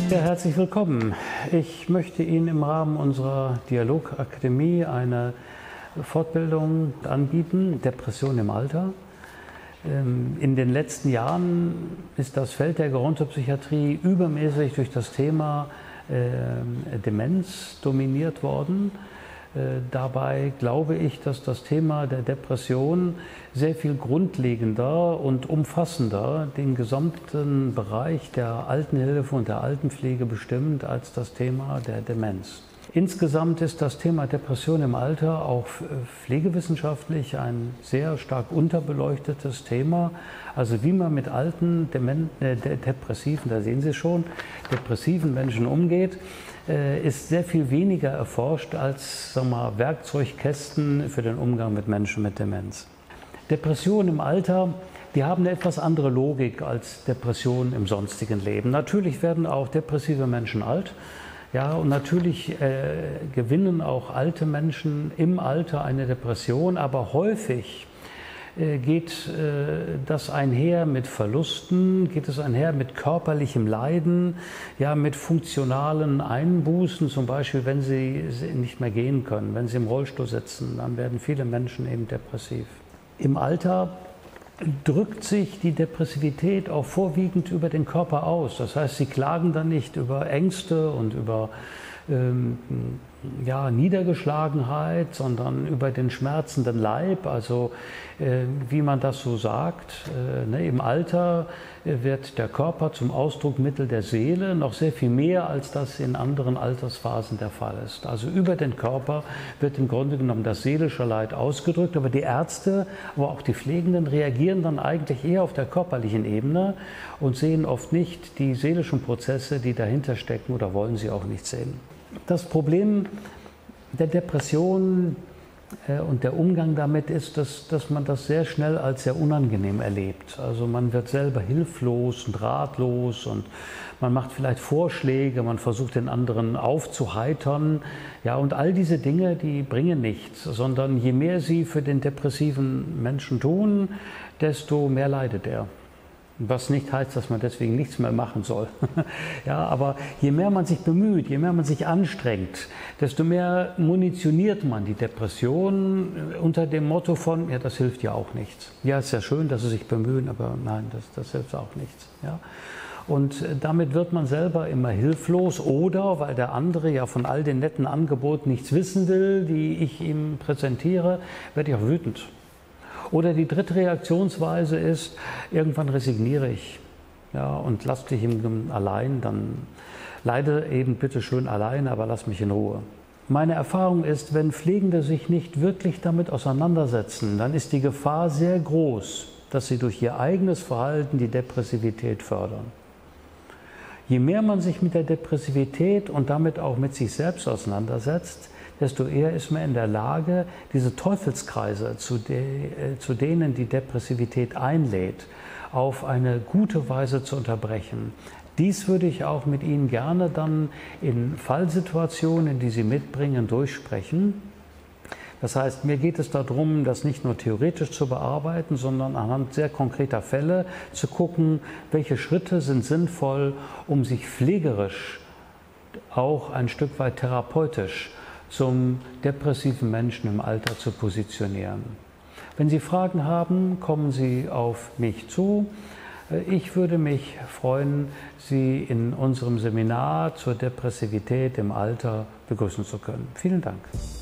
Ja, herzlich willkommen. Ich möchte Ihnen im Rahmen unserer Dialogakademie eine Fortbildung anbieten, Depression im Alter. In den letzten Jahren ist das Feld der Gerontopsychiatrie übermäßig durch das Thema Demenz dominiert worden. Dabei glaube ich, dass das Thema der Depression sehr viel grundlegender und umfassender den gesamten Bereich der Altenhilfe und der Altenpflege bestimmt als das Thema der Demenz. Insgesamt ist das Thema Depression im Alter auch pflegewissenschaftlich ein sehr stark unterbeleuchtetes Thema. Also wie man mit alten, depressiven, da sehen Sie schon, depressiven Menschen umgeht, ist sehr viel weniger erforscht als, sagen wir mal, Werkzeugkästen für den Umgang mit Menschen mit Demenz. Depressionen im Alter, die haben eine etwas andere Logik als Depressionen im sonstigen Leben. Natürlich werden auch depressive Menschen alt. Ja, und natürlich gewinnen auch alte Menschen im Alter eine Depression, aber häufig geht das einher mit Verlusten, geht es einher mit körperlichem Leiden, ja, mit funktionalen Einbußen, zum Beispiel wenn sie nicht mehr gehen können, wenn sie im Rollstuhl sitzen, dann werden viele Menschen eben depressiv. Im Alter drückt sich die Depressivität auch vorwiegend über den Körper aus. Das heißt, sie klagen dann nicht über Ängste und über Niedergeschlagenheit, sondern über den schmerzenden Leib, also wie man das so sagt. Im Alter wird der Körper zum Ausdruckmittel der Seele, noch sehr viel mehr, als das in anderen Altersphasen der Fall ist. Also über den Körper wird im Grunde genommen das seelische Leid ausgedrückt, aber die Ärzte, aber auch die Pflegenden reagieren dann eigentlich eher auf der körperlichen Ebene und sehen oft nicht die seelischen Prozesse, die dahinter stecken, oder wollen sie auch nicht sehen. Das Problem der Depression und der Umgang damit ist, dass man das sehr schnell als sehr unangenehm erlebt. Also man wird selber hilflos und ratlos und man macht vielleicht Vorschläge, man versucht den anderen aufzuheitern. Ja, und all diese Dinge, die bringen nichts, sondern je mehr sie für den depressiven Menschen tun, desto mehr leidet er. Was nicht heißt, dass man deswegen nichts mehr machen soll. Ja, aber je mehr man sich bemüht, je mehr man sich anstrengt, desto mehr munitioniert man die Depression unter dem Motto von, ja, das hilft ja auch nichts. Ja, ist ja schön, dass Sie sich bemühen, aber nein, das hilft auch nichts. Ja. Und damit wird man selber immer hilflos oder, weil der andere ja von all den netten Angeboten nichts wissen will, die ich ihm präsentiere, werde ich auch wütend. Oder die dritte Reaktionsweise ist, irgendwann resigniere ich, ja, und lass dich allein, dann leide eben bitte schön allein, aber lass mich in Ruhe. Meine Erfahrung ist, wenn Pflegende sich nicht wirklich damit auseinandersetzen, dann ist die Gefahr sehr groß, dass sie durch ihr eigenes Verhalten die Depressivität fördern. Je mehr man sich mit der Depressivität und damit auch mit sich selbst auseinandersetzt, desto eher ist man in der Lage, diese Teufelskreise, zu denen die Depressivität einlädt, auf eine gute Weise zu unterbrechen. Dies würde ich auch mit Ihnen gerne dann in Fallsituationen, die Sie mitbringen, durchsprechen. Das heißt, mir geht es darum, das nicht nur theoretisch zu bearbeiten, sondern anhand sehr konkreter Fälle zu gucken, welche Schritte sind sinnvoll, um sich pflegerisch, auch ein Stück weit therapeutisch, zum depressiven Menschen im Alter zu positionieren. Wenn Sie Fragen haben, kommen Sie auf mich zu. Ich würde mich freuen, Sie in unserem Seminar zur Depressivität im Alter begrüßen zu können. Vielen Dank.